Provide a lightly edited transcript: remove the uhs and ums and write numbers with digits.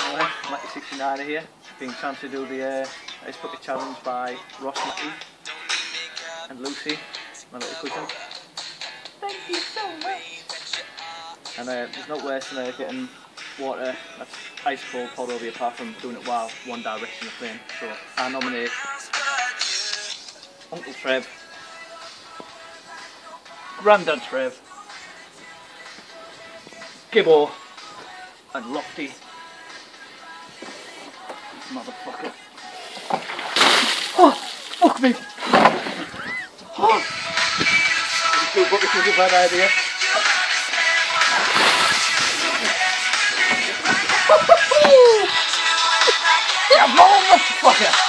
Mackey 69 here, being chance to do the Ice Bucket Challenge by Ross, Mackey and Lucy, my little cousin. Thank you so much. And there's no worse than getting water that's ice cold poured over you, apart from doing it while one direction of playing. So I nominate Uncle Trev, Grandad Trev, Gibbo and Lofty. Motherfucker. Oh, fuck me. Oh. This was a bad idea. Yeah, motherfucker.